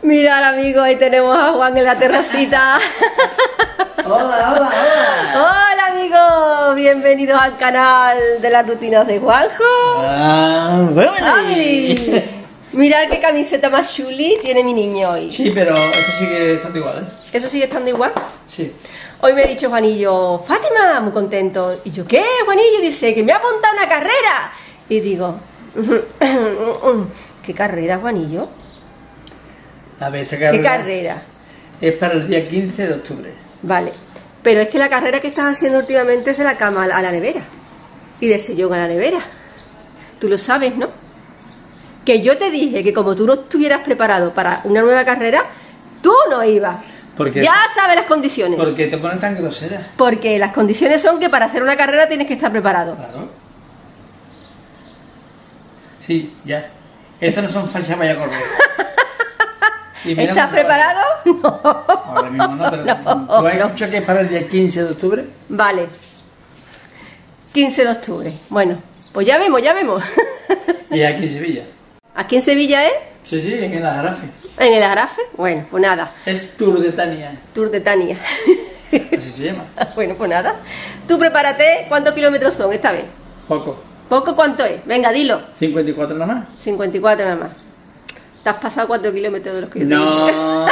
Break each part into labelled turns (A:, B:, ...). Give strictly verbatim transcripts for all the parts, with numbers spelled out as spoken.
A: Mirad, amigos, ahí tenemos a Juan en la terracita.
B: Hola, hola, hola.
A: Hola, amigos, bienvenidos al canal de las rutinas de Juanjo.
B: Ah,
A: Ay, mirad qué camiseta más chuli tiene mi niño hoy.
B: Sí, pero esto sigue estando igual, ¿eh?
A: ¿Eso sigue estando igual?
B: Sí.
A: Hoy me ha dicho Juanillo, Fátima, muy contento. Y yo, ¿qué, Juanillo? Dice, que me ha apuntado una carrera. Y digo, ¿qué carrera, Juanillo?
B: A ver, esta carrera.
A: ¿Qué carrera?
B: Es para el día quince de octubre.
A: Vale, pero es que la carrera que estás haciendo últimamente es de la cama a la nevera. Y del sillón a la nevera. Tú lo sabes, ¿no? Que yo te dije que como tú no estuvieras preparado para una nueva carrera, tú no ibas.
B: Porque,
A: ya sabes las condiciones.
B: ¿Por qué te ponen tan grosera?
A: Porque las condiciones son que para hacer una carrera tienes que estar preparado.
B: Claro. Sí, ya. Esto no son fachas vaya a correr.
A: ¿Estás preparado? No.
B: Ahora mismo no, pero
A: No,
B: ¿tú has
A: no.
B: escuchado que es para el día quince de octubre?
A: Vale. quince de octubre. Bueno, pues ya vemos, ya vemos.
B: Y aquí en Sevilla.
A: ¿Aquí en Sevilla es?
B: Sí, sí, en el Ajarafe.
A: ¿En el Ajarafe? Bueno, pues nada.
B: Es Tour de Tania.
A: Tour de Tania.
B: Así se llama.
A: Bueno, pues nada. Tú prepárate. ¿Cuántos kilómetros son esta vez?
B: Poco.
A: ¿Poco cuánto es? Venga, dilo.
B: cincuenta y cuatro nada más.
A: cincuenta y cuatro nada más. Te has pasado cuatro kilómetros de los que yo te dije.
B: No.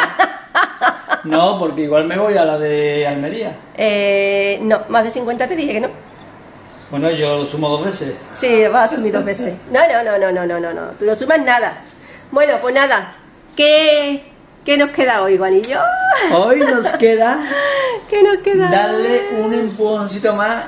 B: No, porque igual me voy a la de Almería.
A: Eh, no, más de cincuenta te dije que no.
B: Bueno, yo lo sumo dos veces.
A: Sí, vas a asumir dos veces. No, no, no, no, no, no, no, no. Tú no sumas nada. Bueno, pues nada. ¿Qué, qué nos queda hoy, Juanillo?
B: Hoy nos queda
A: ¿Qué nos queda?
B: darle un empujoncito más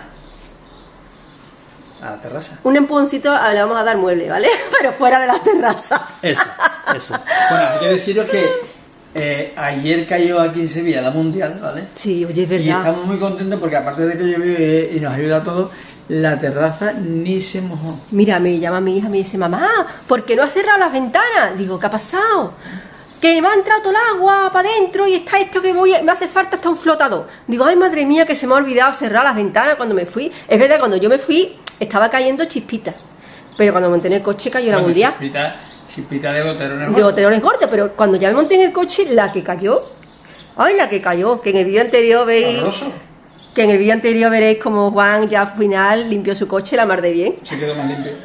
B: a la terraza.
A: Un empujoncito, ah, le vamos a dar mueble, ¿vale? Pero fuera de la terraza.
B: Eso, eso. Bueno, hay que deciros que eh, ayer cayó aquí en Sevilla la Mundial, ¿vale?
A: Sí, oye, es
B: Y
A: verdad.
B: estamos muy contentos porque aparte de que llovió y, y nos ayuda a todos, la terraza ni se mojó.
A: Mira, me llama mi hija, me dice, mamá, ¿por qué no has cerrado las ventanas? Digo, ¿qué ha pasado? Que me ha entrado todo el agua para adentro y está esto que voy a... me hace falta hasta un flotador. Digo, ay, madre mía, que se me ha olvidado cerrar las ventanas cuando me fui. Es verdad, cuando yo me fui estaba cayendo chispitas, pero cuando monté en el coche cayó la
B: Bueno,
A: mundial.
B: Chispita, chispita de goterones.
A: De goterones gordos, pero cuando ya me monté en el coche, la que cayó, ay, la que cayó, que en el vídeo anterior veis...
B: Horroroso.
A: Que en el vídeo anterior veréis como Juan ya al final limpió su coche la mar de bien.
B: Se quedó más limpio.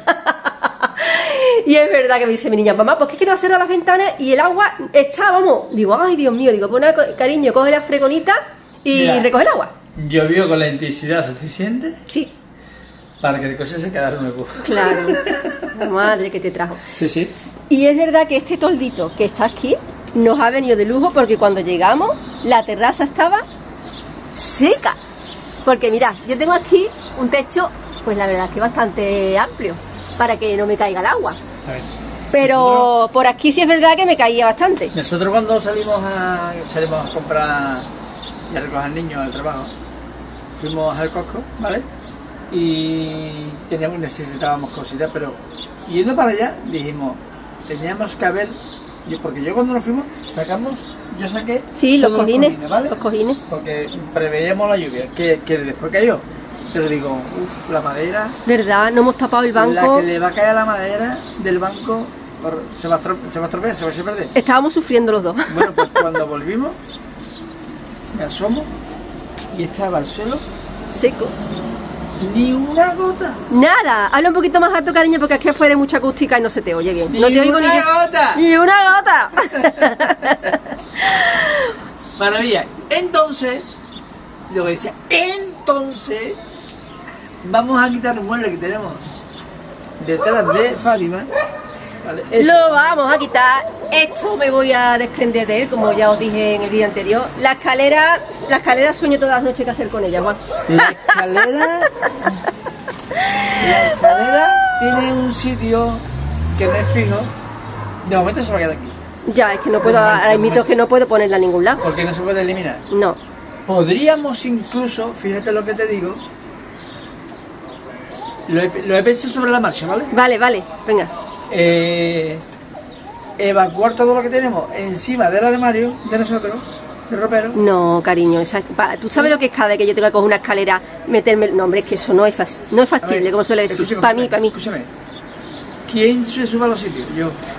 A: Y es verdad que me dice mi niña, mamá, pues es que no cerrar las ventanas y el agua está, vamos. Digo, ay, Dios mío, digo, pues nada, cariño, coge la fregonita y
B: Mira.
A: recoge el agua.
B: Llovió con la intensidad suficiente
A: Sí,
B: para que el coche se quedara nuevo.
A: claro. La madre que te trajo.
B: Sí, sí.
A: Y es verdad que este toldito que está aquí nos ha venido de lujo porque cuando llegamos la terraza estaba seca. Porque mirad, yo tengo aquí un techo, pues la verdad es que bastante amplio, para que no me caiga el agua.
B: A ver.
A: Pero
B: Nosotros,
A: por aquí sí es verdad que me caía bastante.
B: nosotros cuando salimos a salimos a comprar y a recoger niños al trabajo, fuimos al Costco, ¿vale? Y teníamos, necesitábamos cositas, pero yendo para allá dijimos, teníamos que haber, yo, porque yo cuando nos fuimos sacamos, yo saqué
A: Sí, los
B: todos
A: cojines,
B: ¿vale?
A: los cojines.
B: Porque preveíamos la lluvia, que, que después cayó. Pero digo, uff, la madera,
A: ¿Verdad? No hemos tapado el
B: la
A: banco.
B: que le va a caer a la madera del banco, por- se va a estro- se va a estropear, se va a echar a perder.
A: Estábamos sufriendo los dos.
B: Bueno, pues cuando volvimos, me asomo y estaba el suelo,
A: Seco.
B: ni una gota.
A: Nada, habla un poquito más alto, cariño, porque aquí afuera hay mucha acústica y no se te oye bien.
B: Ni
A: No te oigo
B: una
A: ni yo.
B: gota.
A: ¡Ni una gota!
B: Maravilla. Entonces, lo que decía, entonces, vamos a quitar un mueble que tenemos detrás de Fátima. ¿Vale? Eso.
A: Lo vamos a quitar. Esto me voy a desprender de él, como ya os dije en el vídeo anterior. La escalera, la escalera sueño todas las noches qué hacer con ella, Juan.
B: La escalera, la escalera tiene un sitio que no es fijo. De momento se va a quedar aquí,
A: Ya, es que no puedo, hay mitos que no puedo ponerla a ningún lado.
B: porque no se puede eliminar.
A: No.
B: Podríamos incluso, fíjate lo que te digo, lo he, lo he pensado sobre la marcha, ¿vale?
A: Vale, vale, venga.
B: Eh, evacuar todo lo que tenemos encima del armario de nosotros, del ropero.
A: No, cariño, esa- pa- ¿tú sabes lo que es cada vez que yo tengo que coger una escalera, meterme el... No, hombre, es que eso no es, fas- no es
B: A ver,
A: factible, como suele decir.
B: escúchame,
A: Para mí,
B: escúchame,
A: para mí.
B: Escúchame. ¿Quién se sube a los sitios? Yo.
A: No,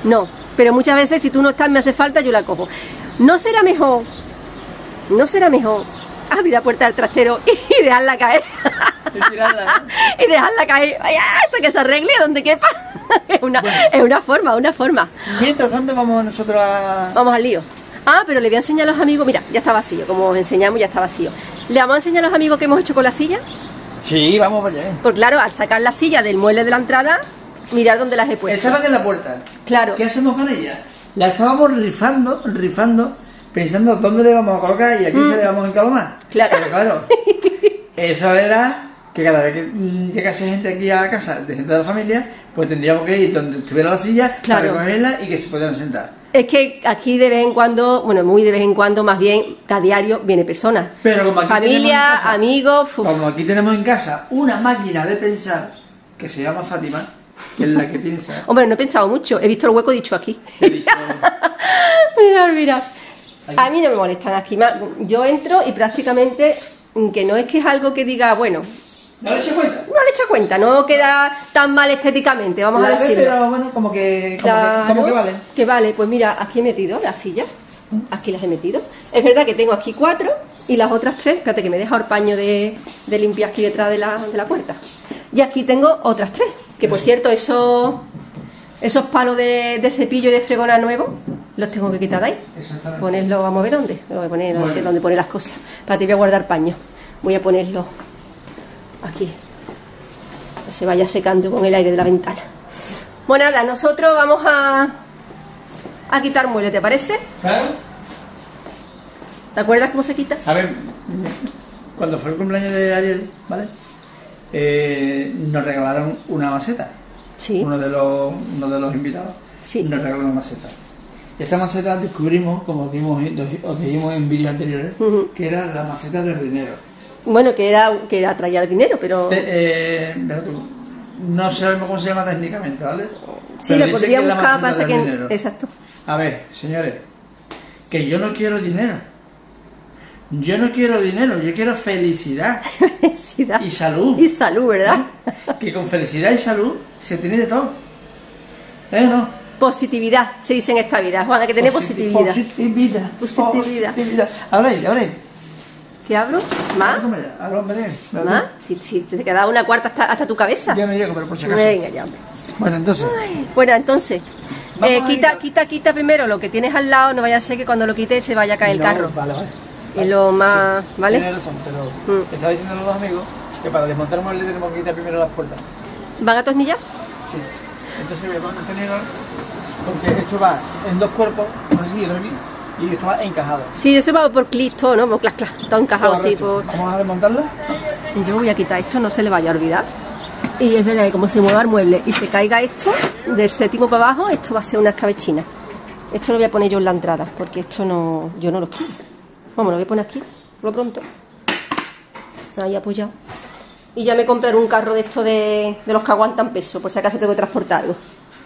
A: pero muchas veces si tú no estás me hace falta, yo la cojo. ¿No será mejor, no será mejor abrir la puerta del trastero y dejarla caer?
B: Y tirarla, ¿no?
A: Y dejarla caer, ay, hasta que se arregle donde quepa. Es una,
B: Bueno.
A: es una forma, una forma.
B: Mientras tanto vamos nosotros a...
A: Vamos al lío. Ah, pero le voy a enseñar a los amigos, mira, ya está vacío, como os enseñamos ya está vacío. Le vamos a enseñar a los amigos que hemos hecho con la silla.
B: Sí, vamos para allá.
A: Porque claro, al sacar la silla del mueble de la entrada, mirar dónde las he puesto.
B: Estaban en la puerta.
A: Claro.
B: ¿Qué hacemos con ella? La estábamos rifando, rifando, pensando dónde le vamos a colocar y aquí
A: Mm.
B: se le vamos a encalomar.
A: Claro.
B: Pero claro, eso era que cada vez que mm, llegase gente aquí a la casa de gente de la familia, pues tendríamos que ir donde estuviera la silla
A: Claro.
B: para recogerla y que se pudieran sentar.
A: Es que aquí de vez en cuando, bueno, muy de vez en cuando, más bien, a diario viene personas.
B: Pero como aquí tenemos en
A: Familia,
B: casa-
A: amigos, uf.
B: Como aquí tenemos en casa una máquina de pensar que se llama Fátima, que es la que piensa.
A: Hombre, no he pensado mucho, he visto el hueco dicho aquí.
B: He dicho,
A: Mirad, mirad. A mí no me molestan aquí más. Yo entro y prácticamente, que no es que es algo que diga, bueno,
B: ¿no le eché cuenta?
A: no le echo cuenta, no queda tan mal estéticamente, vamos
B: La
A: a
B: ve,
A: decirlo.
B: pero bueno, como que, como,
A: Claro,
B: que, como que vale.
A: que vale, pues mira, aquí he metido las sillas, aquí las he metido. Es verdad que tengo aquí cuatro y las otras tres, espérate que me he dejado el paño de, de limpiar aquí detrás de la, de la puerta. Y aquí tengo otras tres, que por cierto, esos, esos palos de, de cepillo y de fregona nuevos, los tengo que quitar de ahí.
B: Exactamente.
A: Ponerlo, vamos a ver dónde, lo voy a poner, no sé
B: Bueno.
A: dónde poner las cosas. Para ti voy a guardar paño, voy a ponerlo aquí, que se vaya secando con el aire de la ventana. Bueno, nada, nosotros vamos a, a quitar muebles, ¿te parece?
B: Claro.
A: ¿Te acuerdas cómo se quita?
B: A ver, cuando fue el cumpleaños de Ariel, ¿vale? Eh, nos regalaron una maceta.
A: Sí,
B: Uno de los, uno de los invitados
A: Sí.
B: nos regaló una maceta. Esta maceta descubrimos, como dimos, os dijimos en vídeos anteriores,
A: Ujú.
B: que era la maceta del dinero.
A: bueno, que era, que era traer dinero, pero
B: Te- eh, verás tú, no sabemos cómo se llama técnicamente, ¿vale?
A: sí,
B: Pero
A: lo
B: dice
A: podría
B: que es la
A: buscar,
B: maceta
A: pasa
B: del
A: que...
B: dinero.
A: Exacto.
B: A ver, señores, que yo no quiero dinero. Yo no quiero dinero, yo quiero felicidad
A: Felicidad.
B: y salud.
A: Y salud, ¿verdad?
B: ¿Eh? Que con felicidad y salud se tiene de todo. ¿Eh o no?
A: Positividad, se dice en esta vida, Juan, hay que tener
B: Positi-
A: positividad.
B: Positividad.
A: Positividad.
B: Positividad. Abre, abre.
A: ¿Qué abro? ¿Más?
B: Abre, hombre.
A: ¿Más? Si, si te queda una cuarta hasta, hasta tu cabeza.
B: Yo no llego, pero por si acaso.
A: Venga, ya, hombre.
B: Bueno, entonces.
A: Bueno, entonces,
B: Vamos
A: eh,
B: a
A: quita,
B: ir a-
A: quita, quita primero lo que tienes al lado, no vaya a ser que cuando lo quites se vaya a caer
B: No,
A: el carro.
B: Vale, vale.
A: Es lo más, ¿vale?
B: Tienes razón, pero
A: Mm.
B: estaba diciendo a los amigos que para desmontar un mueble tenemos que quitar primero las puertas.
A: ¿Van a atornillar?
B: Sí. Entonces voy a poner un tenedor porque esto va en dos cuerpos, por aquí y otro aquí, y esto va encajado.
A: Sí, eso va por clic, todo, ¿no? Por clac, clac, todo encajado así.
B: Correcto.
A: Por...
B: Vamos a desmontarla.
A: Yo voy a quitar esto, no se le vaya a olvidar. Y es verdad que como se mueva el mueble y se caiga esto, del séptimo para abajo, esto va a ser una escabechina. Esto lo voy a poner yo en la entrada, porque esto no, yo no lo quiero. Vamos, lo voy a poner aquí, por lo pronto. Ahí apoyado. Y ya me compraré un carro de estos de, de los que aguantan peso, por si acaso tengo que transportar algo.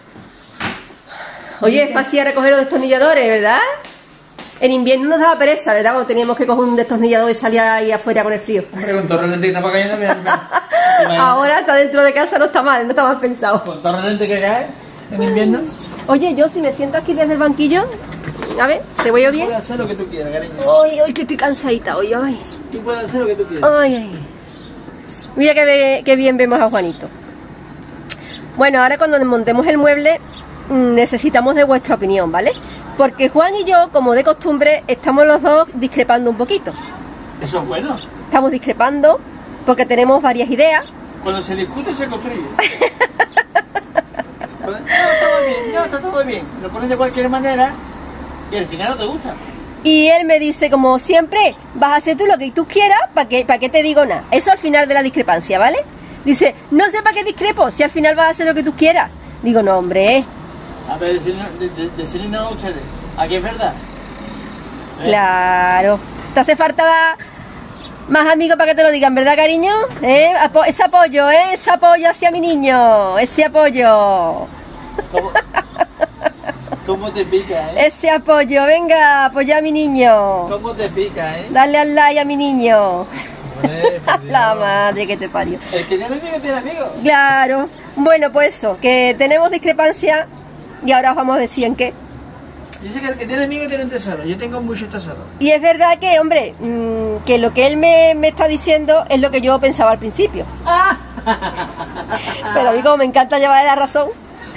A: Oye, es fácil recoger los destornilladores, ¿verdad? En invierno nos daba pereza, ¿verdad? Cuando teníamos que coger un destornillador y salir ahí afuera con el frío.
B: Hombre, con torre lente que está para cayendo, mira, mira.
A: Ahora está dentro de casa, no está mal, no está mal pensado.
B: Con torre lente que cae en invierno.
A: Oye, yo si me siento aquí desde el banquillo, a ver, ¿te voy yo bien?
B: Puedes hacer lo que tú quieras, cariño.
A: Ay, ay, que estoy cansadita hoy, ay.
B: Tú puedes hacer lo que tú quieras.
A: Ay, ay. Mira que, ve- que bien vemos a Juanito. Bueno, ahora cuando desmontemos el mueble mm, necesitamos de vuestra opinión, ¿vale? Porque Juan y yo, como de costumbre, estamos los dos discrepando un poquito.
B: Eso es bueno.
A: Estamos discrepando porque tenemos varias ideas.
B: Cuando se discute, se construye. Cuando- No, está todo bien, no, está todo bien. Lo pones de cualquier manera y al final no te gusta.
A: Y él me dice, como siempre, vas a hacer tú lo que tú quieras, ¿para qué, para qué te digo nada? Eso al final de la discrepancia, ¿vale? Dice, no sé para qué discrepo, si al final vas a hacer lo que tú quieras. Digo, no, hombre,
B: A ver, decirle de, de, decirle no a ustedes. Aquí es verdad. ¿Eh?
A: claro. Te hace falta más amigos para que te lo digan, ¿verdad, cariño? ¿Eh? Apo- ese apoyo, ¿eh? Ese apoyo hacia mi niño, ese apoyo.
B: ¿Cómo, cómo te pica, eh?
A: Ese apoyo, venga, apoya a mi niño.
B: ¿Cómo te pica, eh?
A: Dale al like a mi niño.
B: Hombre, por Dios.
A: La madre que te parió.
B: El que tiene amigo tiene amigo.
A: Claro. Bueno, pues eso, que tenemos discrepancia y ahora os vamos a decir en qué.
B: Dice que el que tiene amigo tiene un tesoro. Yo tengo muchos tesoros.
A: Y es verdad que, hombre, mmm, que lo que él me, me está diciendo es lo que yo pensaba al principio.
B: Ah.
A: Pero digo, me encanta llevarle la razón.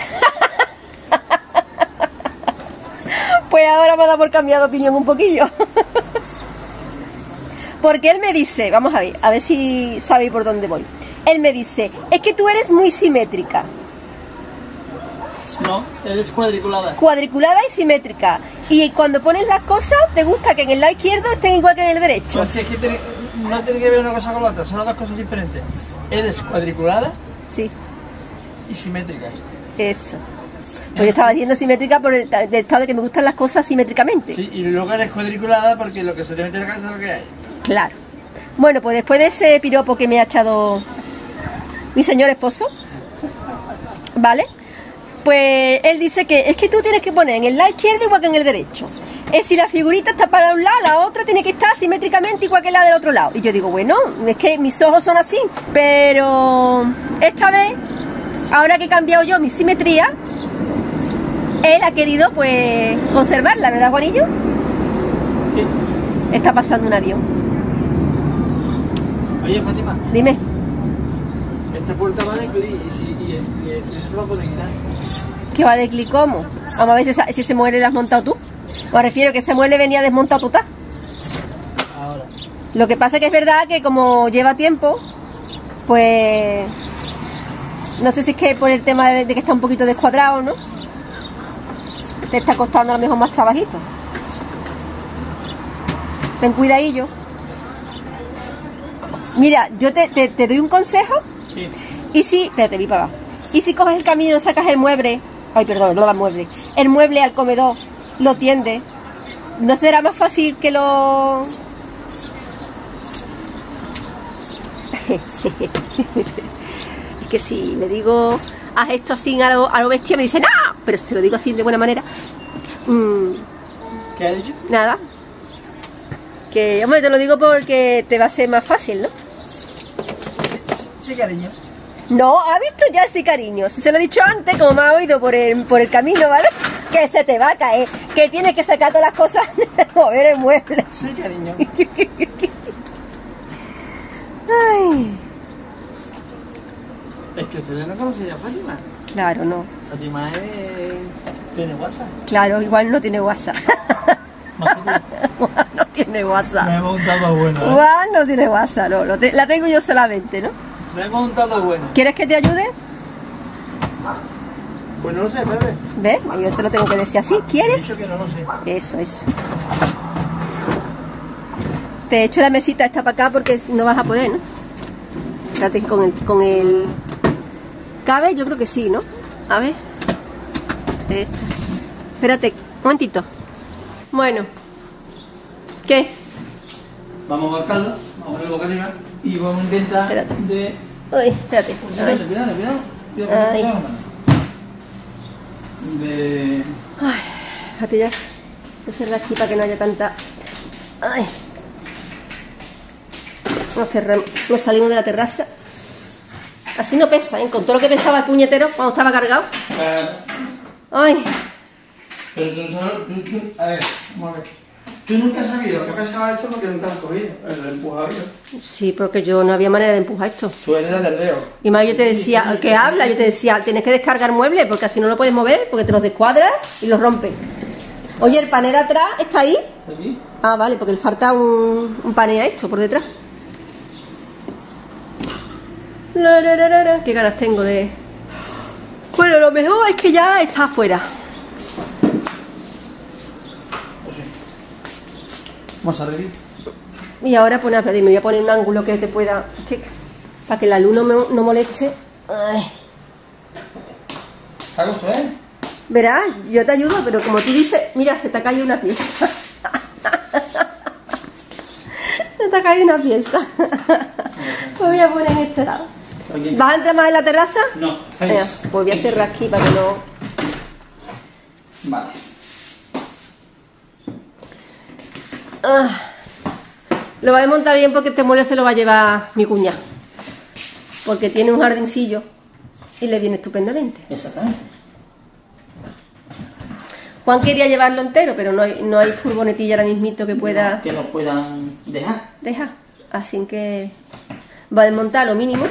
A: Pues ahora me da por cambiar de opinión un poquillo. Porque él me dice, vamos a ver, a ver si sabéis por dónde voy. Él me dice, es que tú eres muy simétrica.
B: No, eres cuadriculada.
A: Cuadriculada y simétrica. Y cuando pones las cosas, te gusta que en el lado izquierdo estén igual que en el derecho.
B: Pues si es que tiene, no tiene que ver una cosa con la otra, son dos cosas diferentes. Eres cuadriculada,
A: sí,
B: y simétrica.
A: Eso. Pues yo estaba diciendo simétrica por el, del estado de que me gustan las cosas simétricamente.
B: Sí, y luego eres cuadriculada porque lo que se te mete en la cabeza es lo que hay.
A: Claro. Bueno, pues después de ese piropo que me ha echado mi señor esposo, ¿vale? Pues él dice que es que tú tienes que poner en el lado izquierdo igual que en el derecho. Es si la figurita está para un lado, la otra tiene que estar simétricamente igual que la del otro lado. Y yo digo, bueno, es que mis ojos son así. Pero esta vez, ahora que he cambiado yo mi simetría, él ha querido pues conservarla, ¿verdad, Juanillo?
B: Sí.
A: Está pasando un avión.
B: Oye, Fátima.
A: Dime.
B: Esta puerta va de clic y si y, y, y, no se va a poder quitar.
A: ¿Qué va de clic cómo? Vamos a ver si, esa, si ese mueble lo has montado tú. Me refiero que ese mueble venía desmontado total.
B: Ahora.
A: Lo que pasa es que es verdad que como lleva tiempo, pues no sé si es que por el tema de, de que está un poquito descuadrado, ¿no? Te está costando a lo mejor más trabajito. Ten cuidadillo. Mira, yo te, te, te doy un consejo.
B: Sí.
A: Y si, espérate, vi para abajo. Y si coges el camino, sacas el mueble, ay, perdón, no el mueble, el mueble al comedor, lo tiendes, ¿no será más fácil que lo...? Es que si le digo, haz esto así a lo, a lo bestia, me dice, ¡no! Pero si lo digo así de buena manera, mmm,
B: ¿Qué has dicho?
A: nada. Que, hombre, te lo digo porque te va a ser más fácil, ¿no?
B: Sí, sí, cariño.
A: No, ha visto ya ese cariño. Si se lo he dicho antes, como me ha oído por el, por el camino, ¿vale? Que se te va a caer. Que tienes que sacar todas las cosas de mover el mueble.
B: Sí, cariño.
A: Ay,
B: Es que usted no conoce a Fátima.
A: claro, no.
B: Fátima es... tiene WhatsApp.
A: Claro, igual no tiene WhatsApp.
B: Más que tú.
A: No tiene
B: Me
A: WhatsApp.
B: he montado bueno, ¿eh?
A: Igual no tiene WhatsApp, no. Lo te- la tengo yo solamente, ¿no?
B: Me he montado bueno.
A: ¿Quieres que te ayude?
B: Pues no lo sé, espérate.
A: ¿Ves? Yo te lo tengo que decir así.
B: He
A: ¿Quieres?
B: dicho que no lo sé.
A: Eso, eso. Te echo la mesita esta para acá porque no vas a poder, ¿no? Espérate con el, con el... ¿Cabe? Yo creo que sí, ¿no? A ver. Esta. Espérate, un momentito. Bueno. ¿Qué?
B: Vamos a marcarlo, vamos a ponerlo boca arriba y vamos a intentar
A: Espérate.
B: de...
A: Uy, espérate.
B: Cuidado,
A: Ay.
B: cuidado, cuidado. Cuidado,
A: Ay.
B: cuidado, mano. De...
A: Ay, fíjate ya. Voy a cerrar aquí para que no haya tanta... Ay. Nos cerramos, nos salimos de la terraza. Así no pesa, ¿eh? Con todo lo que pesaba el puñetero cuando estaba cargado.
B: Claro.
A: Ay,
B: Pero tú no sabes... tú- tú- a ver, vamos a ver. Tú nunca has sabido qué pesaba esto porque nunca lo has cogido. El empujador.
A: sí, porque yo no había manera de empujar esto.
B: Tú eres la del dedo.
A: Y más yo te decía, ¿qué habla? Yo te decía, tienes que descargar muebles porque así no lo puedes mover, porque te los descuadras y los rompes. Oye, ¿el pané de atrás está ahí?
B: ¿Aquí?
A: Ah, vale, porque le falta un, un pané a esto por detrás. La, la, la, la, la. Qué ganas tengo de... Bueno, lo mejor es que ya está afuera.
B: Vamos a reír.
A: Y ahora pues nada, espérate, me voy a poner un ángulo que te pueda... que- para que la luz no, me, no moleste. Ay.
B: ¿Está a gusto, eh?
A: Verás, yo te ayudo, pero como tú dices, mira, se te ha caído una pieza. Se te ha caído una pieza. Me voy a poner en este lado.
B: Aquí.
A: ¿Vas a entrar más en la terraza?
B: No,
A: Venga,
B: seis.
A: pues voy a cerrar aquí para que no...
B: Vale.
A: Ah. Lo va a montar bien porque este mueble se lo va a llevar mi cuñada. Porque tiene un jardincillo y le viene estupendamente.
B: Exactamente.
A: Juan quería llevarlo entero, pero no hay, no hay furgonetilla ahora mismito que pueda
C: Que lo puedan dejar.
A: dejar. Así que va a desmontar lo mínimo.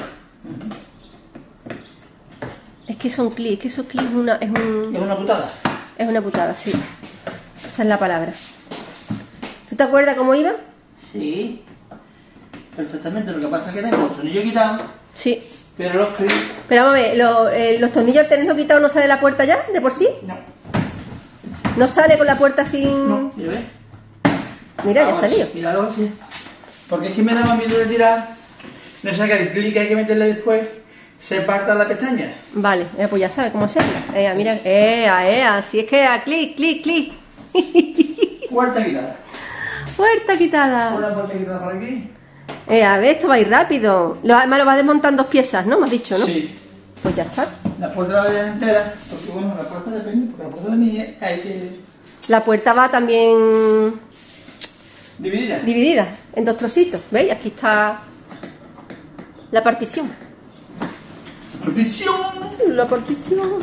A: Es que son clics, es que esos clics es una, es un...
C: Es una putada.
A: Es una putada, sí. Esa es la palabra. ¿Tú te acuerdas cómo iba?
C: Sí. Perfectamente. Lo que pasa es que tengo los tornillos quitados,
A: Sí.
C: pero los clics...
A: Pero vamos a ver, lo- eh, los tornillos al tenerlo quitado no sale la puerta ya, de por sí.
C: No.
A: No sale con la puerta sin...
C: No. ¿Y ves?
A: Mira, ya
C: Ahora
A: salió.
C: sí, mira, ahora sí. Porque es que me daba miedo de tirar. No sé, que el clic que hay que meterle después se parta la pestaña.
A: Vale, eh, pues ya sabes cómo hacerlo. Ea, mira, ea, ea, si es que a clic, clic, clic.
C: Puerta quitada.
A: Puerta quitada.
C: Una puerta quitada por aquí.
A: Eh, a ver, esto va a ir rápido. Lo, además lo vas a desmontar en dos piezas, ¿no? Me has dicho, ¿no?
C: Sí.
A: Pues ya está.
C: La puerta la voy a entera. Porque bueno, la puerta depende. Porque la puerta de mí hay que...
A: La puerta va también
C: dividida.
A: dividida en dos trocitos. ¿Veis? Aquí está la partición.
C: Partición.
A: La partición.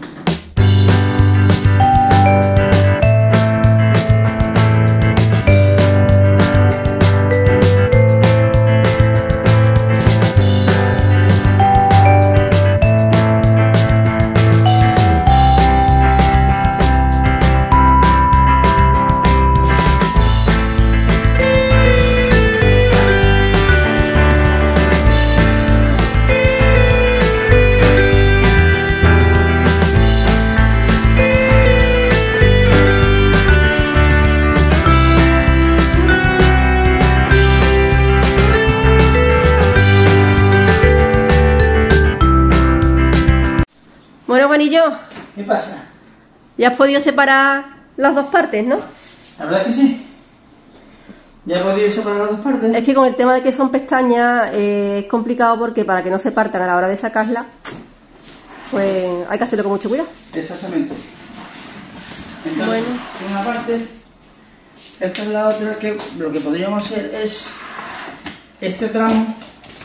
A: Bueno, Juanillo,
C: ¿Qué pasa?
A: ya has podido separar las dos partes, ¿no?
C: La verdad que sí. Ya he podido separar las dos partes.
A: Es que con el tema de que son pestañas eh, es complicado porque para que no se partan a la hora de sacarla, pues hay que hacerlo con mucho cuidado.
C: Exactamente. Entonces,
A: Bueno.
C: por una parte, esta es la otra, que lo que podríamos hacer es este tramo,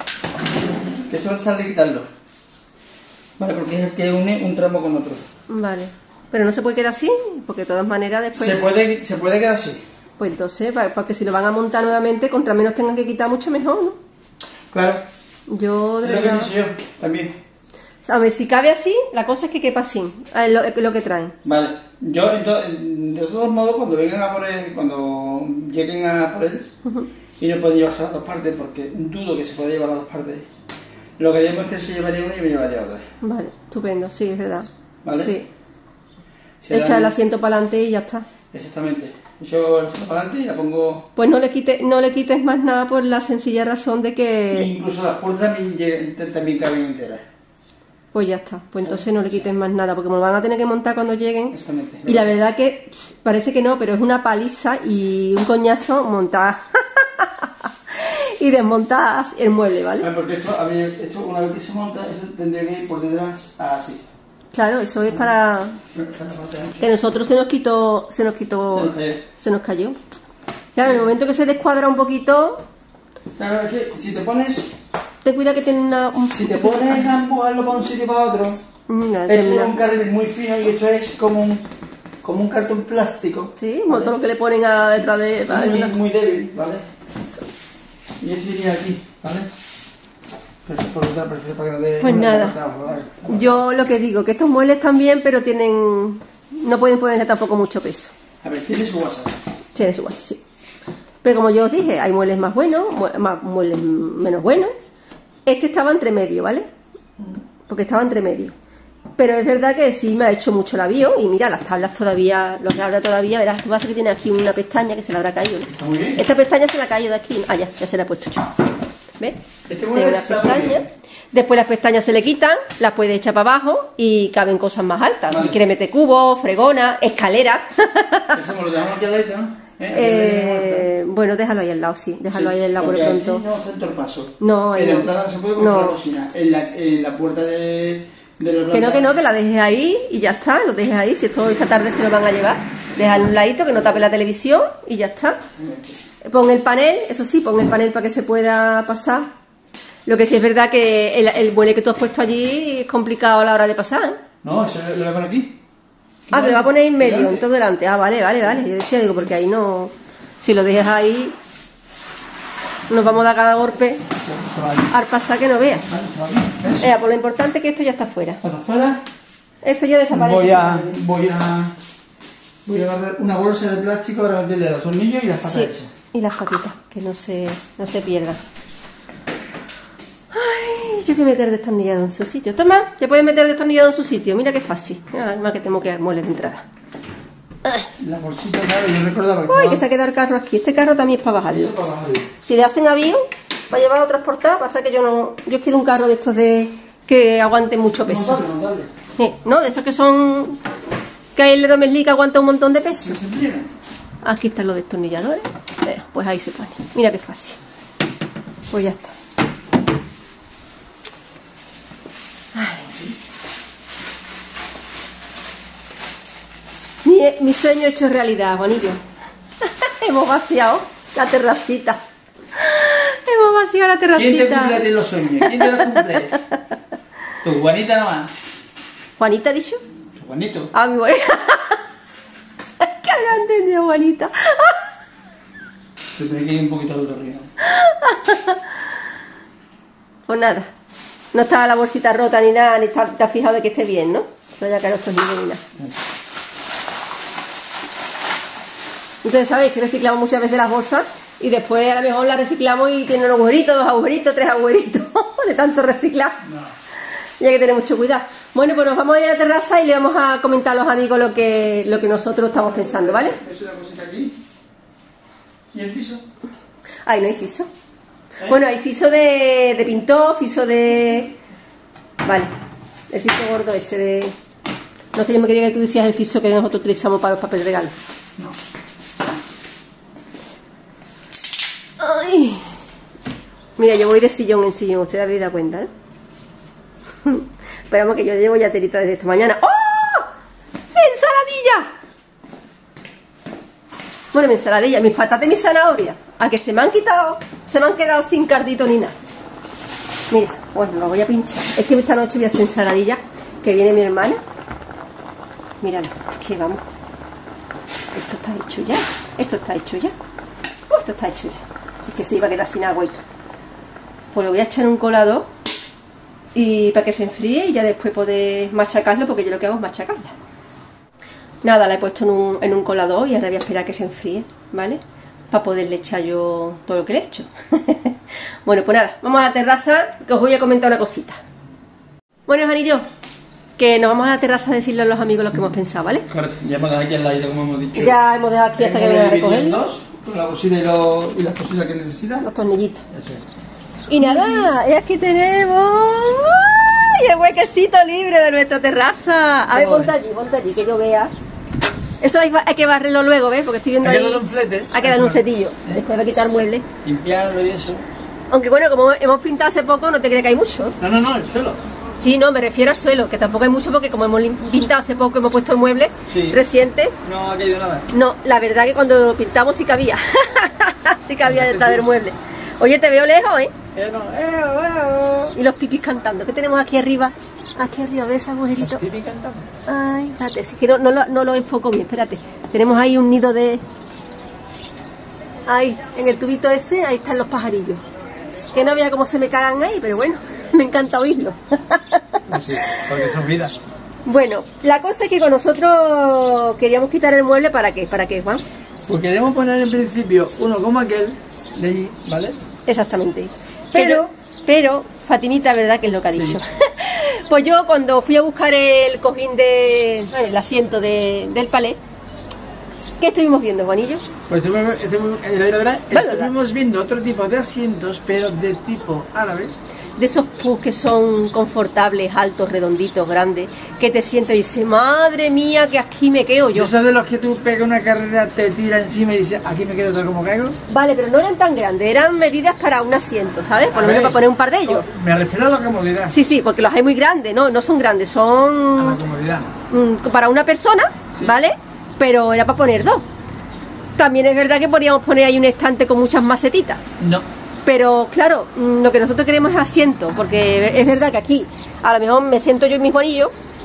C: que solo sale quitarlo. Vale, porque es el que une un tramo con otro.
A: Vale. Pero no se puede quedar así, porque de todas maneras después...
C: Se puede, se puede quedar así.
A: Pues entonces, pa- porque si lo van a montar nuevamente, contra menos tengan que quitar, mucho mejor, ¿no?
C: Claro,
A: Yo, de
C: es lo que
A: verdad...
C: pienso yo, también.
A: A ver, si cabe así, la cosa es que quepa así, a ver, lo, lo que traen.
C: Vale, yo ento- de todos modos cuando vengan a por él, cuando lleguen a por él, y no pueden llevarse las dos partes, porque dudo que se pueda llevar las dos partes, lo que haríamos es que él se llevaría una y me llevaría otra.
A: Vale, estupendo, sí, es verdad.
C: Vale.
A: Sí,
C: Será-
A: echa el asiento para adelante y ya está.
C: Exactamente. Yo la saco para adelante y la pongo.
A: Pues no le, quite, no le quites más nada por la sencilla razón de que...
C: Incluso las puertas también, lleg- también caben enteras.
A: Pues ya está, pues entonces no le quites más nada, porque me lo van a tener que montar cuando lleguen.
C: Exactamente.
A: Y la verdad que parece que no, pero es una paliza y un coñazo montar y desmontar el mueble, ¿vale?
C: Ah, porque esto, a ver, esto una vez que se monta, eso tendría que ir por detrás así.
A: Claro, eso es para que nosotros se nos quitó, se nos quitó,
C: Se nos cayó.
A: se nos cayó. Claro, en el momento que se descuadra un poquito,
C: Claro, es que si te pones,
A: ten cuidado que tiene una... Un
C: si te pones a empujarlo para un sitio y para otro,
A: Mm, ya,
C: esto
A: termina.
C: es un carril muy fino y esto es como un, como un cartón plástico.
A: Sí, un montón lo que le ponen a detrás de... para-
C: Muy, muy débil, ¿vale? Y esto iría aquí, ¿vale? Pero por otra, prefiero para que no dé...
A: Pues
C: no dé
A: nada.
C: cortado, ¿vale?
A: Yo lo que digo, que estos muebles están bien, pero tienen... no pueden ponerle tampoco mucho peso.
C: A ver, tiene su WhatsApp.
A: Tiene su base, sí. Pero como yo os dije, hay muebles más buenos, mue- más, muebles menos buenos. Este estaba entre medio, ¿vale? Porque estaba entre medio. Pero es verdad que sí me ha hecho mucho la bio. Y mira, las tablas todavía, los tablas todavía, verás, tú vas a ver que tiene aquí una pestaña que se le habrá caído, ¿no?
C: Está muy bien.
A: Esta pestaña se la ha caído de aquí. Ah, ya, ya se la he puesto yo. ¿Ves?
C: Este
A: Tiene
C: mueble
A: una
C: está muy
A: pestaña.
C: bien.
A: Después las pestañas se le quitan, las puede echar para abajo y caben cosas más altas.
C: Vale.
A: Si quiere meter cubos, fregona, escalera.
C: Eso me lo dejamos aquí al lado, ¿no? ¿Eh? Aquí
A: Eh, bueno, déjalo ahí al lado, sí, déjalo
C: Sí,
A: ahí al lado por
C: porque
A: el
C: aquí
A: pronto.
C: no tanto el paso.
A: No, ahí
C: en la
A: no.
C: entrada se puede coger
A: No.
C: la cocina. En la, en la puerta de, de la
A: Que no,
C: planta-
A: que no, que la dejes ahí y ya está, lo dejes ahí. Si esto esta tarde se lo van a llevar, déjalo un ladito, que no tape la televisión y ya está. Pon el panel, eso sí, pon el panel para que se pueda pasar. Lo que sí es verdad que el, el mueble que tú has puesto allí es complicado a la hora de pasar, ¿eh?
C: No, eso lo voy a poner aquí.
A: Ah, pero va a poner en medio, en todo delante. Ah, vale, vale, vale. Yo decía, digo, porque ahí no... Si lo dejas ahí, nos vamos a dar cada golpe al pasar que no veas. Eh, pues lo importante es que esto ya está fuera.
C: ¿Está fuera?
A: Esto ya desaparece.
C: Voy a... Voy a... Voy a agarrar una bolsa de plástico para meterle los tornillos y las patas
A: Sí,
C: hechas.
A: y las patitas, que no se, no se pierdan. Ay, yo voy a meter destornillado en su sitio. Toma, te puedes meter destornillado en su sitio. Mira qué fácil. Nada más que tengo que dar muebles de entrada. Ay.
C: La bolsita, claro, yo recordaba que
A: Uy,
C: estaba...
A: que se ha quedado el carro aquí. Este carro también es para bajarlo.
C: Eso para bajarlo.
A: Si le hacen avión, para llevar o transportar, pasa que yo no... Yo quiero un carro de estos de... que aguante mucho peso.
C: Montable, montable.
A: Sí, ¿no? De esos que son... que el Hermes que aguanta un montón de peso.
C: ¿Se pliega?
A: Aquí están los destornilladores. Eh, pues ahí se pone. Mira qué fácil. Pues ya está. Ay. Mi, mi sueño hecho realidad, Juanillo. Hemos vaciado la terracita. Hemos vaciado la terracita.
C: ¿Quién te cumple a ti los sueños? ¿Quién te los cumple? Tu Juanita nomás.
A: ¿Juanita ha dicho?
C: Tu Juanito.
A: Ah, mi buena. Que lo ha entendido, Juanita.
C: Se tiene que ir un poquito duro arriba.
A: Pues nada. No está la bolsita rota ni nada, ni está, te has fijado de que esté bien, ¿no? Eso ya que no estoy ni nada. Ustedes sabéis que reciclamos muchas veces las bolsas y después a lo mejor las reciclamos y tienen un agujerito, dos agujeritos, tres agujeritos de tanto reciclar.
C: No.
A: Y hay que tener mucho cuidado. Bueno, pues nos vamos a ir a la terraza y le vamos a comentar a los amigos lo que, lo que nosotros estamos pensando, ¿vale?
C: Eso es la cosita aquí. ¿Y el piso?
A: Ahí no hay fiso. ¿Eh? Bueno, hay fiso de, de pintor, fiso de... Vale, el fiso gordo ese de... No, que yo me quería que tú decías el fiso que nosotros utilizamos para los papeles de regalo.
C: No.
A: Ay. Mira, yo voy de sillón en sillón, ustedes habéis dado cuenta, ¿eh? Esperamos que yo llevo ya terita desde esta mañana. ¡Oh! ¡Ensaladilla! Bueno, mi ensaladilla, mis patatas y mis zanahorias. A que se me han quitado, se me han quedado sin cardito ni nada. Mira, bueno, lo voy a pinchar. Es que esta noche voy a hacer ensaladilla, que viene mi hermana. Míralo, es que vamos. Esto está hecho ya. Esto está hecho ya. Esto está hecho ya. Así que se iba a quedar sin agua y todo. Pues lo voy a echar en un colador y para que se enfríe y ya después poder machacarlo, porque yo lo que hago es machacarla. Nada, la he puesto en un, en un colador y ahora voy a esperar a que se enfríe, ¿vale? Para poderle echar yo todo lo que le he hecho. Bueno, pues nada, vamos a la terraza, que os voy a comentar una cosita. Bueno, Juanillo, que nos vamos a la terraza a decirle a los amigos lo que hemos pensado, ¿vale?
C: Correcto, ya hemos dejado aquí al lado, como hemos dicho.
A: Ya hemos dejado aquí hasta que vengan a recoger
C: dos, con la bolsita y, lo, y las cositas que necesitan.
A: los tornillitos.
C: Eso es.
A: Y nada, y aquí tenemos ¡ay! El huequecito libre de nuestra terraza. A ver, ponte allí, ponte allí, que yo vea. Eso hay, hay que barrerlo luego, ¿ves? Porque estoy viendo
C: Hay
A: ahí...
C: que darle un flete.
A: Hay que darle un fletillo.
C: ¿Eh?
A: Después va a quitar muebles.
C: Limpiarlo y eso.
A: Aunque bueno, como hemos pintado hace poco, no te crees que hay mucho.
C: No, no, no, el suelo.
A: Sí, no, me refiero al suelo, que tampoco hay mucho porque como hemos lim- pintado hace poco, hemos puesto el mueble
C: Sí.
A: reciente.
C: No ha caído nada.
A: No, la verdad que cuando lo pintamos sí cabía. Sí cabía detrás del mueble. Oye, te veo lejos, ¿eh?
C: Eh, no, eh, eh,
A: Y los pipis cantando. ¿Qué tenemos aquí arriba? Aquí arriba, ¿ves ese agujerito?
C: Pipi cantando.
A: Ay, espérate, es que no, no, lo, no lo enfoco bien, espérate. Tenemos ahí un nido de... Ahí, en el tubito ese, ahí están los pajarillos. Que no vea cómo se me cagan ahí, pero bueno, me encanta oírlo.
C: Sí, porque son vidas.
A: Bueno, la cosa es que con nosotros queríamos quitar el mueble, ¿para qué? ¿Para qué, Juan?
C: Pues queremos poner en principio uno como aquel de allí, ¿vale?
A: Exactamente.
C: Pero-
A: Pero, pero, Fatimita, ¿verdad? Que es lo que ha
C: Sí.
A: dicho. Pues yo cuando fui a buscar el cojín de... el asiento de, del palé, ¿qué estuvimos viendo, Juanillo?
C: Pues estuvimos, estuvimos, eh, la verdad,
A: Bueno,
C: estuvimos viendo otro tipo de asientos, pero de tipo árabe.
A: De esos pus que son confortables, altos, redonditos, grandes, que te sientes y dices, madre mía, que aquí me quedo yo.
C: Esos de los que tú pegas una carrera, te tira encima y dices, aquí me quedo tal como caigo.
A: Vale, pero no eran tan grandes, eran medidas para un asiento, ¿sabes? Por lo
C: A
A: menos
C: ver,
A: para poner un par de ellos.
C: Me refiero a la comodidad.
A: Sí, sí, porque los hay muy grandes, no, no son grandes,
C: A la
A: son
C: comodidad.
A: mm, para una persona,
C: Sí.
A: ¿vale? Pero era para poner dos. También es verdad que podríamos poner ahí un estante con muchas macetitas.
C: No.
A: Pero claro, mm, lo que nosotros queremos es asiento, porque es verdad que aquí a lo mejor me siento yo en mi Juanillo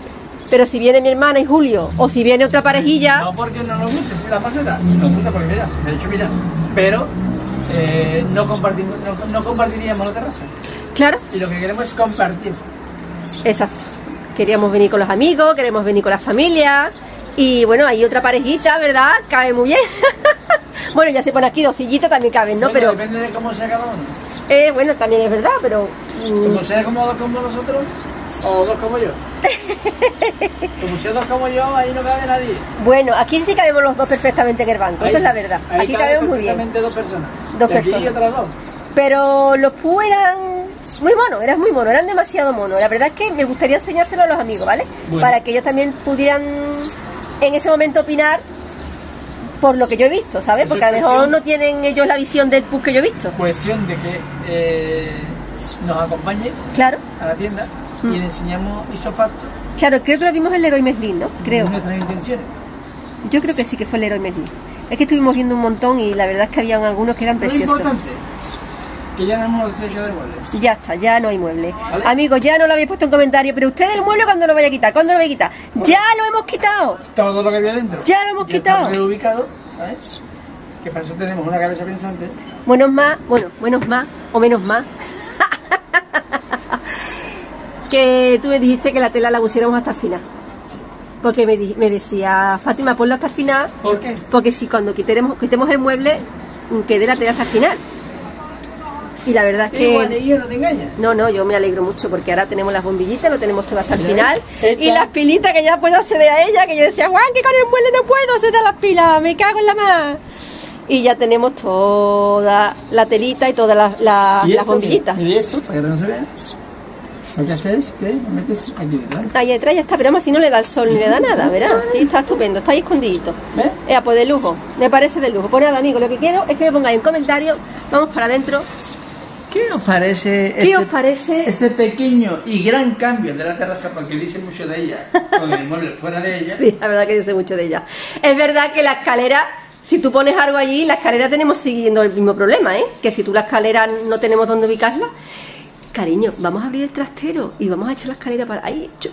A: Pero si viene mi hermana y Julio, o si viene otra parejilla...
B: No porque no nos guste, si la maceta, nos gusta porque mira, me he dicho mira, pero eh, no, compartimos, no, no compartiríamos la terraza.
A: Claro.
B: Y lo que queremos es compartir.
A: Exacto. Queríamos venir con los amigos, queremos venir con las familias. Y bueno, hay otra parejita, ¿verdad? Cabe muy bien. Bueno, ya se pone aquí dos sillitas, también caben, ¿no?
B: Bueno,
A: pero
B: depende de cómo sea cada uno.
A: eh, bueno, también es verdad, pero... mm,
B: Como sea como dos como nosotros, o dos como yo. Como sea dos como yo, ahí no cabe nadie.
A: bueno, aquí sí cabemos los dos perfectamente en el banco,
B: Ahí
A: esa es la
B: sí,
A: verdad.
B: ahí
A: Aquí
B: caben
A: cabemos muy bien.
B: perfectamente dos personas.
A: Dos
B: Y aquí
A: personas.
B: otras dos.
A: Pero los pus eran muy monos, eran muy monos, eran demasiado monos. La verdad es que me gustaría enseñárselo a los amigos, ¿vale?
B: Bueno.
A: Para que ellos también pudieran en ese momento opinar por lo que yo he visto, ¿sabes?
B: Eso
A: Porque a lo
B: es
A: mejor
B: cuestión-
A: no tienen ellos la visión del pus que yo he visto.
B: Cuestión de que eh, nos acompañe
A: Claro,
B: a la tienda
A: Mm.
B: y le enseñamos isofacto
A: claro, creo que lo vimos en Leroy Merlin, ¿no? Creo.
B: nuestras intenciones.
A: Yo creo que sí que fue el Leroy Merlin. Es que estuvimos viendo un montón y la verdad es que había algunos que eran
B: Lo
A: preciosos.
B: importante, que ya no hemos deshecho del mueble.
A: Ya está, ya no hay mueble.
B: ¿Vale?
A: Amigos, ya no lo habéis puesto en comentario, pero ustedes el mueble cuando lo vaya a quitar, ¿cuándo lo vais a quitar? Ya lo hemos quitado.
B: Todo lo que había dentro.
A: Ya lo hemos
B: Ya está
A: quitado.
B: reubicado, ¿sabes? Que para eso tenemos una cabeza pensante.
A: Buenos más, bueno, buenos más o menos más. Que tú me dijiste que la tela la pusiéramos hasta el final. Porque me, di- me decía, Fátima, ponla hasta el final,
B: ¿Por qué?
A: porque si cuando quitemos, quitemos el mueble, quede la tela hasta el final. Y la verdad es
B: Que... Igual,
A: que...
B: ella no te engaña.
A: No, no, yo me alegro mucho porque ahora tenemos las bombillitas, lo tenemos todo hasta el
B: Ya
A: final.
B: ves,
A: Y
B: hecha.
A: las pilitas que ya puedo acceder a ella, que yo decía, Juan, que con el mueble no puedo acceder a las pilas, me cago en la más. Y ya tenemos toda la telita y todas las, las-
B: ¿Y
A: las
B: esto?
A: bombillitas.
B: ¿Y esto? Para que no se vea. Lo que haces es que lo metes aquí detrás.
A: Ahí detrás ya está, pero además si no le da el sol ni le da nada, ¿verdad? Sí, está estupendo, está ahí escondidito.
B: ¿Ves?
A: Eh, pues de lujo, me parece de lujo. Pues nada, amigos, lo que quiero es que me pongáis en comentarios, vamos para adentro.
B: ¿Qué os parece
A: ¿Qué
B: este,
A: os parece?
B: este pequeño y gran cambio de la terraza? Porque dice mucho de ella, con el mueble fuera de ella.
A: Sí, la verdad que dice mucho de ella. Es verdad que la escalera, si tú pones algo allí, la escalera tenemos siguiendo el mismo problema, ¿eh? Que si tú la escalera no tenemos dónde ubicarla. Cariño, vamos a abrir el trastero y vamos a echar la escalera para ahí. Yo-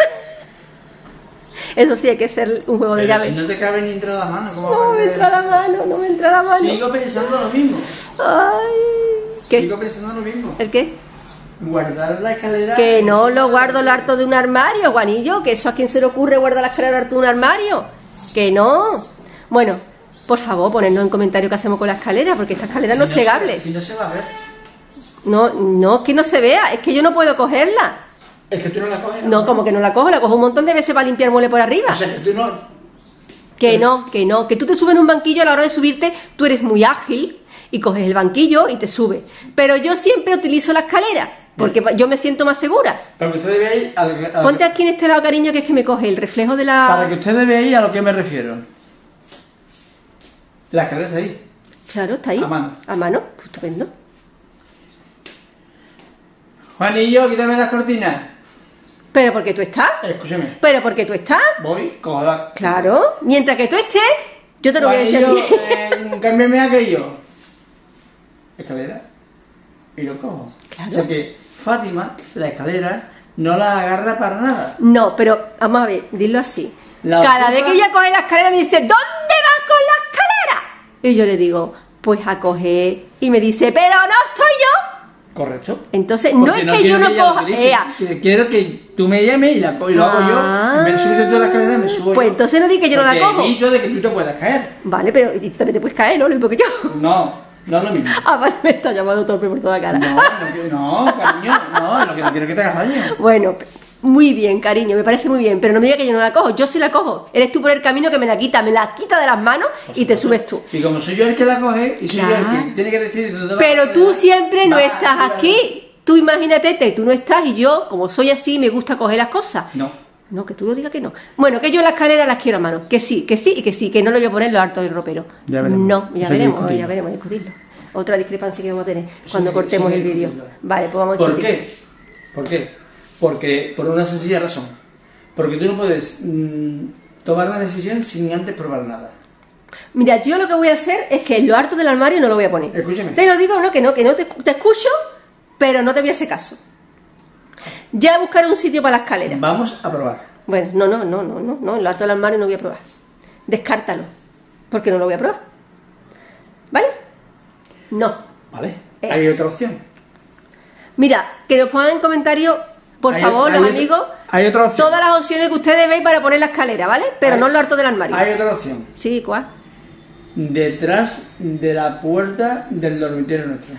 A: Eso sí, hay que ser un juego de
B: Pero
A: llaves.
B: si no te cabe ni entra la mano, ¿cómo
A: No
B: vas a
A: me
B: meter?
A: entra la mano, no me entra la mano.
B: Sigo pensando lo mismo.
A: Ay, ¿qué?
B: Sigo pensando lo mismo.
A: ¿El qué?
B: Guardar la escalera.
A: Que no
B: encima
A: lo
B: de-
A: guardo lo harto de un armario, Juanillo, que eso a quién se le ocurre guardar la escalera harto de un armario. Que no. Bueno, por favor, ponednos en comentario qué hacemos con la escalera, porque esta escalera
B: Si
A: no es
B: se-
A: plegable.
B: Si no se va a ver.
A: No, no, es que no se vea, es que yo no puedo cogerla.
B: Es que tú no la coges.
A: No, como que no la cojo, la cojo un montón de veces para limpiar mueble por arriba.
B: O sea, que tú no.
A: Que no, que no, que tú te subes en un banquillo, a la hora de subirte, tú eres muy ágil y coges el banquillo y te subes. Pero yo siempre utilizo la escalera, porque yo me siento más segura.
B: Para que ustedes veáis. A lo que, a lo
A: Ponte
B: que-
A: aquí en este lado, cariño, que es que me coge el reflejo de
B: Para que
A: la...
B: ustedes veáis a lo que me refiero. La escalera está ahí.
A: Claro, está ahí.
B: A mano.
A: A mano, pues estupendo.
B: Juanillo, quítame las cortinas.
A: Pero porque tú estás,
B: Escúchame.
A: pero porque tú estás.
B: Voy, cojo la.
A: Claro, mientras que tú estés, yo te lo voy a decir a
B: Juanillo,
A: ti.
B: eh, cámbiame aquello. Escalera. Y lo cojo.
A: Claro.
B: O sea que Fátima, la escalera, no la agarra para nada.
A: No, pero vamos a ver, dilo así.
B: La
A: Cada
B: ocupa-
A: vez que voy a coger la escalera me dice, ¿dónde vas con la escalera? Y yo le digo, pues a coger. Y me dice, pero no estoy yo.
B: Correcto.
A: Entonces, no
B: Porque
A: es que
B: quiero
A: yo no
B: ella lo
A: coja.
B: utilice.
A: Ea.
B: Que- Quiero que tú me llames y, la, y lo hago
A: Ah.
B: yo. En vez de subirte tú a la escalera, me subo
A: Pues
B: yo.
A: entonces no di que yo no la
B: Porque
A: cojo.
B: evito de que tú te puedas caer.
A: Vale, pero y tú también te puedes caer, ¿no? Lo mismo que yo.
B: No, no es lo mismo.
A: Ah, vale, me está llamando torpe por toda cara.
B: No, no, que- no, cariño, no, lo que no quiero es que te hagas daño.
A: Bueno, muy bien, cariño, me parece muy bien, pero no me digas que yo no la cojo, yo sí la cojo. Eres tú por el camino que me la quita, me la quita de las manos y te subes tú.
B: Y como soy yo el que la coge, y soy yo el
A: Claro.
B: que tiene que decir dónde va
A: Pero
B: la
A: tú
B: escalera,
A: siempre no
B: va,
A: estás
B: va,
A: aquí. Tú imagínate que tú no estás y yo, como soy así, me gusta coger las cosas.
B: No.
A: No, que tú lo digas que no. Bueno, que yo las escaleras las quiero a mano. Que sí, que sí y que sí, que no lo voy a poner lo harto del ropero.
B: Ya veremos.
A: No, ya
B: Eso hay que
A: veremos,
B: discutirlo.
A: ya veremos, discutirlo. Otra discrepancia que vamos a tener cuando
B: Sí,
A: cortemos
B: sí,
A: el vídeo.
B: discutirlo.
A: Vale, pues vamos a
B: ¿Por
A: discutir.
B: qué? ¿Por qué? Porque por una sencilla razón. Porque tú no puedes mm, tomar una decisión sin antes probar nada.
A: Mira, yo lo que voy a hacer es que lo harto del armario no lo voy a poner.
B: Escúchame.
A: Te lo digo, no, que no, que no te, te escucho, pero no te voy a hacer caso. Ya buscaré un sitio para la escalera.
B: Vamos a probar.
A: Bueno, no, no, no, no, no, no, en lo alto del armario no voy a probar. Descártalo, porque no lo voy a probar. ¿Vale? No.
B: Vale.
A: Eh.
B: Hay otra opción.
A: Mira, que nos pongan en comentarios, por
B: Hay-
A: favor,
B: hay
A: los
B: otra-
A: amigos,
B: hay otra opción.
A: todas las opciones que ustedes veis para poner la escalera, ¿vale? Pero
B: Hay-
A: no en lo alto del armario.
B: Hay otra opción.
A: Sí, ¿cuál?
B: Detrás de la puerta del dormitorio nuestro.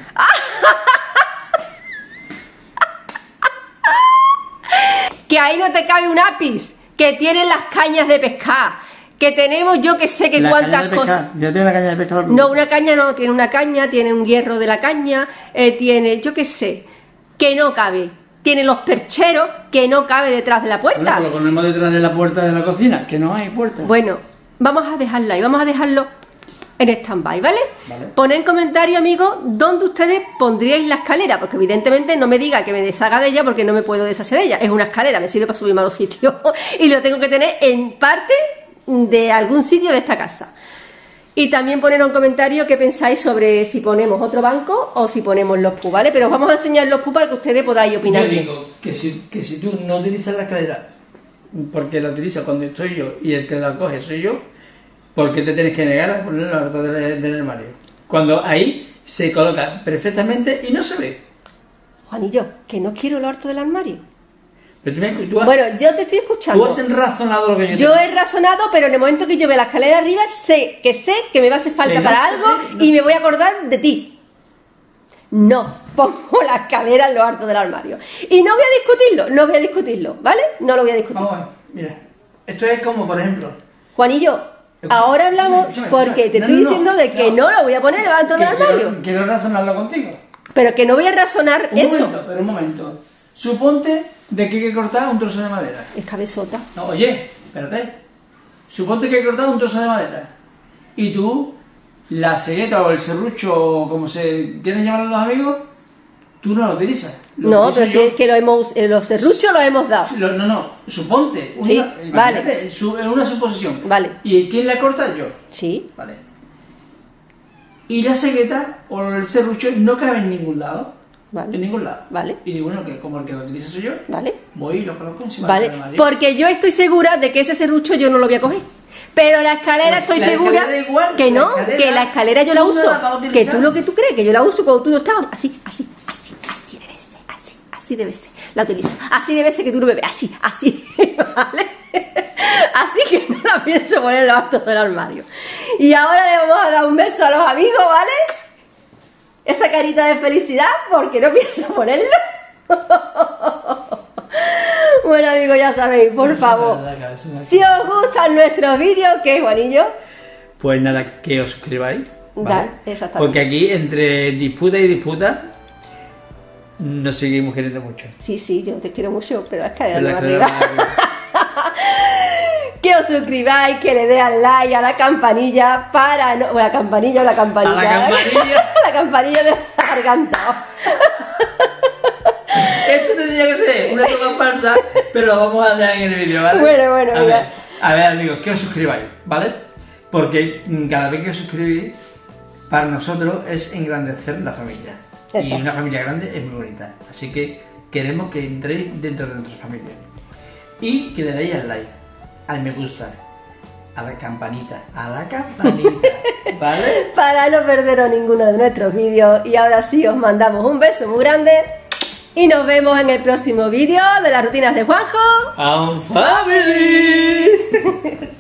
A: Que ahí no te cabe un ápice, que tienen las cañas de pescar, que tenemos yo que sé que
B: La
A: cuántas
B: caña de
A: cosas.
B: pescar. Yo tengo una caña de pescar.
A: No, una caña no, tiene una caña, tiene un hierro de la caña, eh, tiene, yo qué sé, que no cabe. Tiene los percheros que no cabe detrás de la
B: Bueno,
A: puerta.
B: pues lo ponemos detrás de la puerta de la cocina, que no hay puerta.
A: Bueno, vamos a dejarlo ahí, vamos a dejarlo en stand-by, ¿vale?
B: Vale.
A: Poned en comentario, amigos, dónde ustedes pondríais la escalera, porque evidentemente no me diga que me deshaga de ella porque no me puedo deshacer de ella. Es una escalera, me sirve para subirme a los sitios y lo tengo que tener en parte de algún sitio de esta casa. Y también poner en comentario qué pensáis sobre si ponemos otro banco o si ponemos los pubs, ¿vale? Pero os vamos a enseñar los pubs para que ustedes podáis opinar.
B: Yo
A: bien.
B: digo que si, que si tú no utilizas la escalera porque la utilizas cuando estoy yo y el que la coge soy yo, ¿por qué te tienes que negar a ponerla al alto del, del armario? Cuando ahí se coloca perfectamente y no se ve.
A: Juanillo, que no quiero lo harto del armario.
B: Pero tú, me, tú, has,
A: Bueno, yo te estoy escuchando.
B: tú has razonado lo que yo te
A: Yo he razonado, pero en el momento que yo vea la escalera arriba, sé que sé que me va a hacer falta
B: Que no
A: para
B: se
A: algo
B: ve, no
A: y
B: se
A: me voy a acordar de ti. No, pongo la escalera en lo alto del armario. Y no voy a discutirlo, no voy a discutirlo, ¿vale? No lo voy a discutir.
B: Vamos a ver, mira. Esto es como, por ejemplo...
A: Juanillo, ahora hablamos
B: Escúchame, escúchame,
A: porque te
B: no,
A: estoy
B: no, no,
A: diciendo de que
B: no.
A: no lo voy a poner debajo del
B: que
A: armario.
B: Quiero, quiero razonarlo contigo.
A: Pero que no voy a razonar
B: Un
A: eso.
B: momento, pero un momento. Suponte de que hay que cortar un trozo de madera.
A: Es cabezota.
B: No, oye, espérate. Suponte que hay que cortar un trozo de madera. Y tú, la cegueta o el serrucho, o como se quieren llamar los amigos, tú no lo utilizas. Lo
A: No,
B: utilizo
A: pero es
B: yo.
A: que, que lo hemos, eh, los serruchos los hemos dado.
B: Lo- No, no, suponte. Una,
A: Sí,
B: imagínate,
A: vale.
B: su- en una suposición.
A: Vale.
B: ¿Y quién la corta? Yo.
A: Sí,
B: Vale. Y la cegueta o el serrucho no cabe en ningún lado.
A: Vale.
B: En ningún lado.
A: Vale.
B: Y digo, bueno, que como el que lo utiliza soy yo,
A: ¿vale?
B: voy y lo coloco encima
A: Vale,
B: del armario.
A: porque yo estoy segura de que ese serrucho yo no lo voy a coger. Pero la escalera
B: Pues
A: estoy
B: la
A: segura
B: escalera igual,
A: que
B: la
A: no,
B: escalera,
A: que la escalera yo la
B: tú no
A: uso.
B: la vas a
A: Que
B: utilizar.
A: tú lo que tú crees, que yo la uso cuando tú no estás así, así, así, así debe ser, así, así debe ser. La utilizo. Así debe ser que tú no me ves, así, así, ¿vale? Así que no la pienso poner en los altos del armario. Y ahora le vamos a dar un beso a los amigos, ¿vale? Esa carita de felicidad porque no pienso ponerlo. Bueno, amigos, ya sabéis, por favor, si os gustan nuestros vídeos, ¿qué, Juanillo?
B: Pues nada, que os suscribáis. ¿vale?
A: Da, exactamente.
B: Porque aquí, entre disputa y disputa, nos seguimos queriendo mucho.
A: Sí, sí, yo te quiero mucho, pero es que
B: Pero la
A: arriba.
B: escalera va arriba.
A: Que os suscribáis, que le deis al like, a la campanilla para no... Bueno, la campanilla o la campanilla.
B: A la campanilla.
A: La campanilla de la garganta.
B: Esto tendría que ser una toma falsa, pero lo vamos a dejar en el vídeo, ¿vale?
A: Bueno, bueno,
B: a
A: mira.
B: ver, a ver, amigos, que os suscribáis, ¿vale? Porque mm, cada vez que os suscribís, para nosotros es engrandecer la familia.
A: Exacto.
B: Y una familia grande es muy bonita. Así que queremos que entréis dentro de nuestra familia. Y que le deis al like, al me gusta, a la campanita, a la campanita, ¿vale?
A: Para no perderos ninguno de nuestros vídeos. Y ahora sí, os mandamos un beso muy grande. Y nos vemos en el próximo vídeo de las rutinas de Juanjo.
B: ¡And Family!